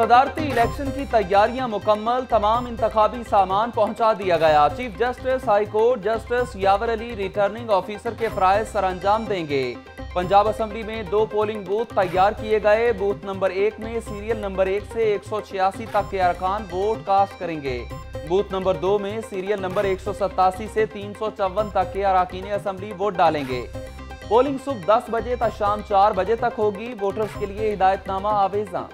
सदारती election की तैयारियां मुकम्मल, तमाम इंतखाबी सामान पहुंचा दिया गया। Chief justice high court justice Yawar Ali returning officer के फराइज सरअंजाम देंगे। पंजाब असम्बली में 2 पोलिंग बूथ तैयार किए गए। बूथ नंबर 1 में सीरियल नंबर 1 से 186 तक के अरकान वोट कास्ट करेंगे। बूथ नंबर 2 में सीरियल नंबर 187 से 354 तक के अरकान असम्बली वोट डालेंगे। पोलिंग सुबह 10 बजे तक शाम 4 बजे तक होगी। वोटर्स के लिए हिदायतनामा आवेजा।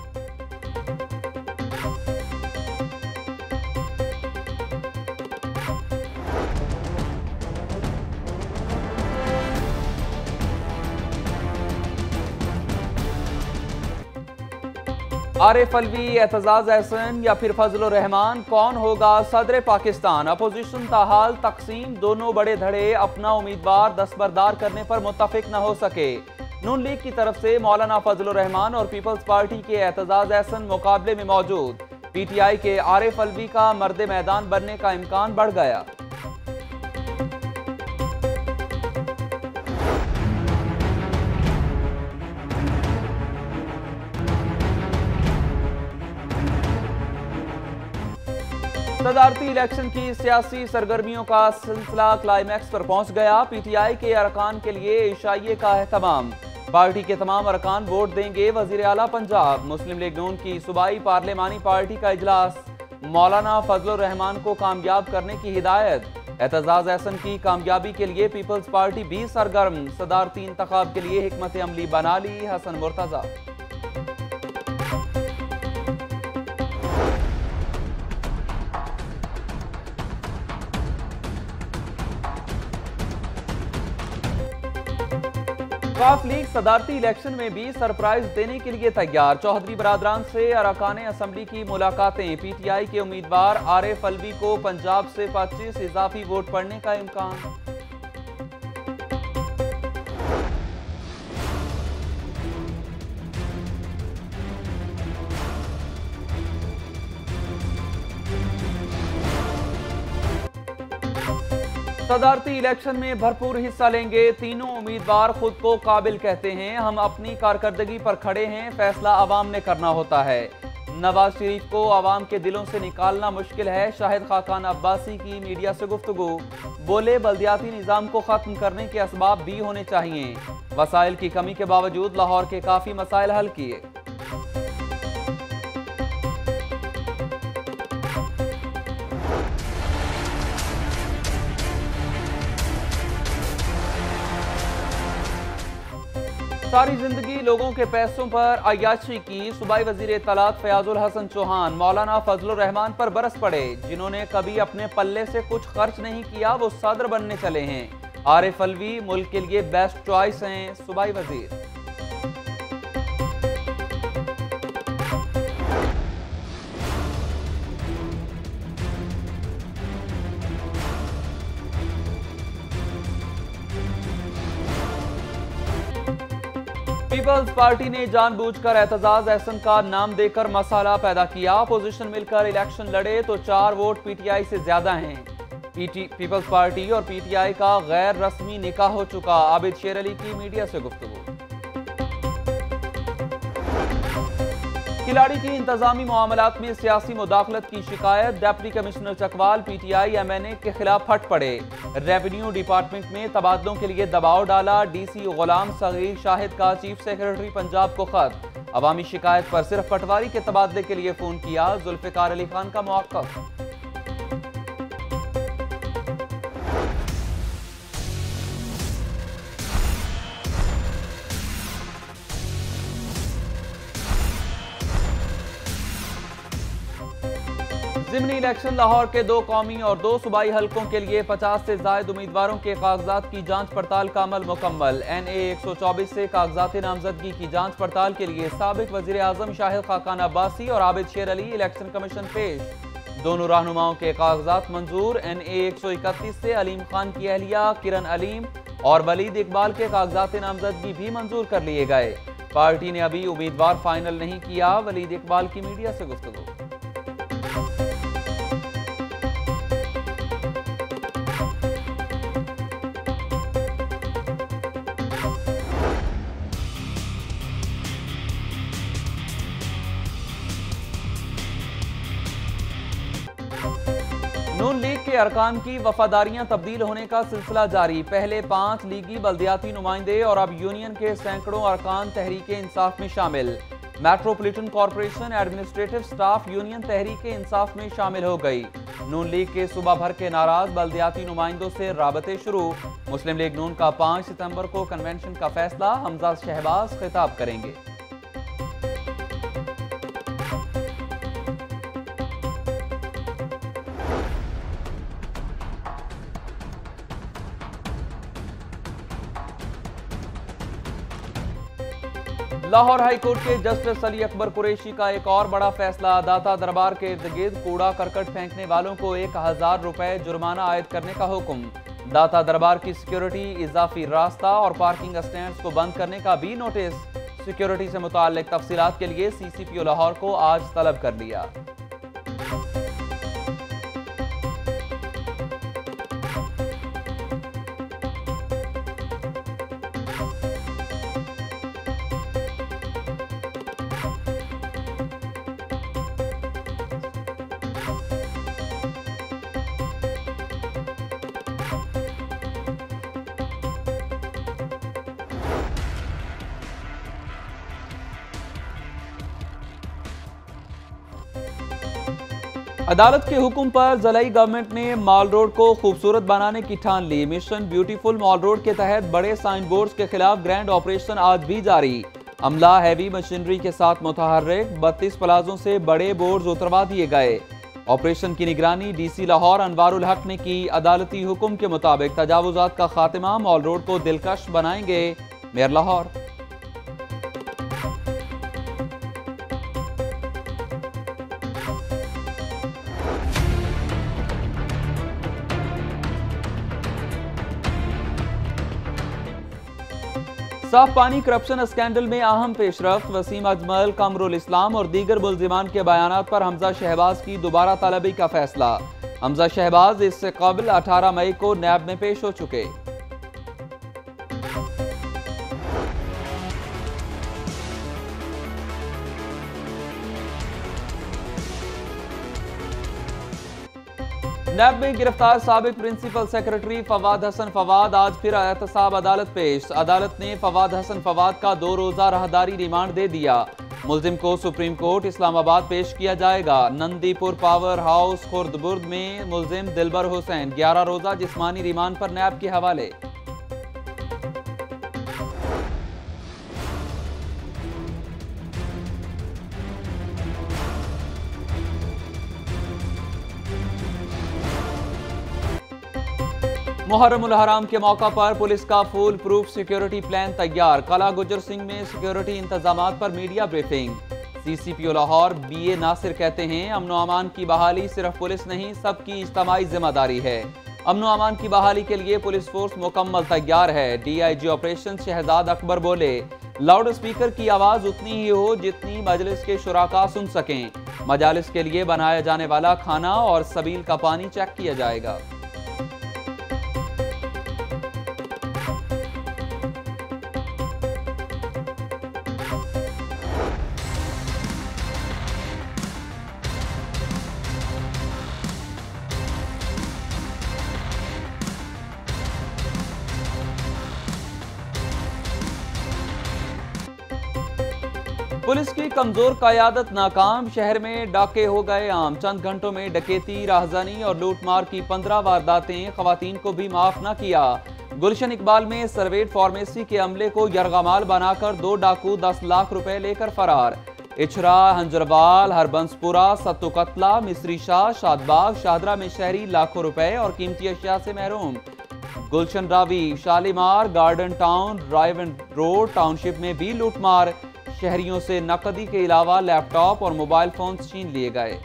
आरिफ अलवी, एतजाज एहसन या फिर फजल रहमान, कौन होगा सदर पाकिस्तान? अपोजिशन ताहाल तकसीम, दोनों बड़े धड़े अपना उम्मीदवार दस्तबरदार करने पर मुत्तफिक न हो सके। नून लीग की तरफ से मौलाना फजल रहमान और पीपल्स पार्टी के एतजाज एहसन मुकाबले में मौजूद। पीटीआई के आरिफ अलवी का मर्द मैदान बनने का इम्कान बढ़ गया। सदारती इलेक्शन की सियासी सरगर्मियों का सिलसिला क्लाइमैक्स पर पहुंच गया। पीटीआई के अरकान के लिए इशाइये का एहतमाम। पार्टी के तमाम अरकान वोट देंगे। वजीर आला पंजाब मुस्लिम लीग नून की सूबाई पार्लिमानी पार्टी का इजलास। मौलाना फजल रहमान को कामयाब करने की हिदायत। एतजाज एहसन की कामयाबी के लिए पीपल्स पार्टी भी सरगर्म। सदारती इंतखाब के लिए हिकमत अमली बना ली हसन मुर्तजा। वकाफ लीग सदारती इलेक्शन में भी सरप्राइज देने के लिए तैयार। चौधरी बरादरान से अरकान असम्बली की मुलाकातें। पीटीआई के उम्मीदवार आरिफ अलवी को पंजाब से 25 इजाफी वोट पड़ने का इम्कान। सदारती इलेक्शन में भरपूर हिस्सा लेंगे। तीनों उम्मीदवार खुद को काबिल कहते हैं। हम अपनी कारकर्दगी पर खड़े हैं, फैसला आवाम ने करना होता है। नवाज शरीफ को आवाम के दिलों से निकालना मुश्किल है। शाहिद खाकान अब्बासी की मीडिया से गुफ्तगू। बोले, बल्दियाती निज़ाम को खत्म करने के असबाब भी होने चाहिए। वसाइल की कमी के बावजूद लाहौर के काफी मसाइल हल किए। सारी जिंदगी लोगों के पैसों पर अय्याशी की। सूबाई वजीर इत्तलात फयाजुल हसन चौहान मौलाना फजल रहमान पर बरस पड़े। जिन्होंने कभी अपने पल्ले से कुछ खर्च नहीं किया, वो सदर बनने चले हैं। आरिफ अलवी मुल्क के लिए बेस्ट चॉइस हैं। सूबाई वजीर पीपल्स पार्टी ने जानबूझकर एतजाज एहसन का नाम देकर मसाला पैदा किया। अपोजिशन मिलकर इलेक्शन लड़े तो 4 वोट पीटीआई से ज्यादा हैं। पीपल्स पार्टी और पीटीआई का गैर रस्मी निकाह हो चुका। आबिद शेर अली की मीडिया से गुफ्तगू। खिलाड़ी की इंतजामी मामलात में सियासी मुदाखलत की शिकायत। Deputy commissioner Chakwal PTI MNA के खिलाफ फट पड़े। रेवेन्यू डिपार्टमेंट में तबादलों के लिए दबाव डाला। डीसी गुलाम सगीर शाहिद का चीफ सेक्रेटरी पंजाब को खत। अवामी शिकायत पर सिर्फ पटवारी के तबादले के लिए फोन किया। जुल्फिकार अली खान का मौक़िफ़। ज़िमनी इलेक्शन लाहौर के 2 कौमी और 2 सूबाई हलकों के लिए 50 से ज़ायद उम्मीदवारों के कागजात की जांच पड़ताल का अमल मुकम्मल। NA 124 से कागजात नामजदगी की जांच पड़ताल के लिए साबिक वज़ीर आज़म शाहिद खाकान अब्बासी और आबिद शेर अली इलेक्शन कमीशन पेश। दोनों रहनुमाओं के कागजात मंजूर। NA 131 से अलीम खान की अहलिया किरण अलीम और वलीद इकबाल के कागजात नामजदगी भी मंजूर कर लिए गए। पार्टी ने अभी उम्मीदवार फाइनल नहीं किया। वलीद इकबाल की मीडिया से गुफ्तगू। के अरकान की वफादारियां तब्दील होने का सिलसिला जारी। पहले 5 लीगी बल्दियाती नुमाइंदे और अब यूनियन के सैकड़ों अरकान तहरीक इंसाफ में शामिल। Metropolitan corporation administrative staff union Tehreek Insaf में शामिल हो गई। नून लीग के सूबा भर के नाराज बल्दियाती नुमाइंदों से राबते शुरू। मुस्लिम लीग नून का 5 सितंबर को कन्वेंशन का फैसला। हमजा शहबाज खिताब करेंगे। लाहौर हाई कोर्ट के जस्टिस अली अकबर कुरैशी का एक और बड़ा फैसला। दाता दरबार के इर्द गिर्द कूड़ा करकट फेंकने वालों को 1000 रुपए जुर्माना आयद करने का हुक्म। दाता दरबार की सिक्योरिटी, इजाफी रास्ता और पार्किंग स्टैंड्स को बंद करने का भी नोटिस। सिक्योरिटी से मुताल्लिक तफसीलात के लिए CCPO लाहौर को आज तलब कर लिया। अदालत के हुक्म पर जलाई गवर्नमेंट ने मॉल रोड को खूबसूरत बनाने की ठान ली। मिशन ब्यूटीफुल मॉल रोड के तहत बड़े साइन बोर्ड्स के खिलाफ ग्रैंड ऑपरेशन आज भी जारी। अमला हैवी मशीनरी के साथ मुतहर्रिक 32 प्लाजों से बड़े बोर्ड्स उतरवा दिए गए। ऑपरेशन की निगरानी DC लाहौर अनवारुल हक ने की। अदालती हुक्म के मुताबिक तजावुजात का खात्मा, मॉल रोड को दिलकश बनाएंगे मेयर लाहौर। साफ पानी करप्शन स्कैंडल में अहम पेशरफ्त। वसीम अजमल, कमरुल इस्लाम और दीगर मुल्जिमान के बयानात पर हमजा शहबाज की दोबारा तलबी का फैसला। हमजा शहबाज इससे कबल 18 मई को नैब में पेश हो चुके। नैब में गिरफ्तार साबिक प्रिंसिपल सेक्रेटरी फवाद हसन फवाद आज फिर एहतसाब अदालत पेश। अदालत ने फवाद हसन फवाद का 2 रोजा राहदारी रिमांड दे दिया। मुल्जिम को सुप्रीम कोर्ट इस्लामाबाद पेश किया जाएगा। नंदीपुर पावर हाउस खुर्दबुर्द में मुल्जिम दिलबर हुसैन 11 रोजा जिस्मानी रिमांड पर नैब के हवाले। मुहर्रमुल हराम के मौका पर पुलिस का फुल प्रूफ सिक्योरिटी प्लान तैयार। कला गुजर सिंह में सिक्योरिटी इंतजामात पर media briefing. CCPO Lahore BA Nasir कहते हैं, अमन व अमान की बहाली सिर्फ पुलिस नहीं, सबकी इज्तमाई जिम्मेदारी है। अमन व अमान की बहाली के लिए पुलिस फोर्स मुकम्मल तैयार है। DIG ऑपरेशन शहजाद अकबर बोले, लाउड स्पीकर की आवाज उतनी ही हो जितनी मजलिस के शुराका सुन सकें। मजालिस के लिए बनाया जाने वाला खाना और सबील का पानी चेक किया जाएगा। पुलिस की कमजोर कयादत नाकाम। शहर में डाके हो गए आम। चंद घंटों में डकैती, राहजानी और लूटमार की 15 वारदातें। खवातीन को भी माफ न किया। गुलशन इकबाल में सर्वेट फार्मेसी के अमले को यरगमाल बनाकर 2 डाकू 10 लाख रुपए लेकर फरार। इछरा, हंजरवाल, हरबंसपुरा, सत्तू कतला, मिस्री शाह, शादबाग, शाहदरा में शहरी लाखों रुपए और कीमती अशिया से महरूम। Gulshan Ravi, Shalimar, garden town, drive road township में भी लूटमार। शहरियों से नकदी के अलावा लैपटॉप और मोबाइल फोन छीन लिए गए।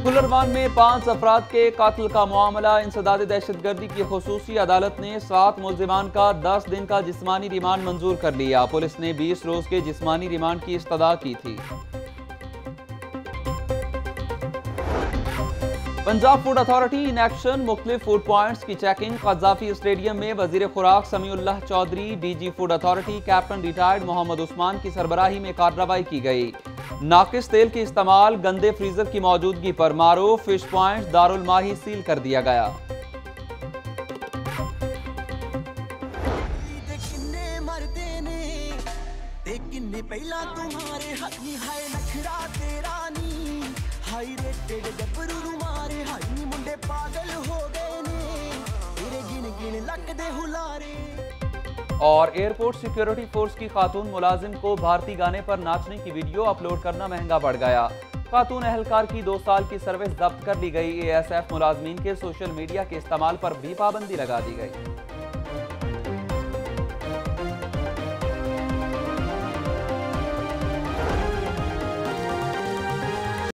गुलरवान में 5 अफराद के कातिल का मामला। इंसदाद दहशतगर्दी की खुसूसी अदालत ने 7 मुल्जिमान का 10 दिन का जिस्मानी रिमांड मंजूर कर लिया। पुलिस ने 20 रोज के जिस्मानी रिमांड की इस्तदा की थी। Punjab food authority in action, मुख्तलिफ फूड पॉइंट्स की चेकिंग। कज़ाफी स्टेडियम में वजीर खुराक Samiullah Chaudhry, DG food authority captain retired Mohammad Usman की सरबराही में कार्रवाई की गई। नाकिस तेल के इस्तेमाल, गंदे फ्रीजर की मौजूदगी पर मारो फिश पॉइंट दारुल माही सील कर दिया गया। और एयरपोर्ट सिक्योरिटी फोर्स की खातून मुलाजिम को भारतीय गाने पर नाचने की वीडियो अपलोड करना महंगा पड़ गया। खातून एहलकार की 2 साल की सर्विस जब्त कर ली गई। ASF मुलाजमीन के सोशल मीडिया के इस्तेमाल पर भी पाबंदी लगा दी गई।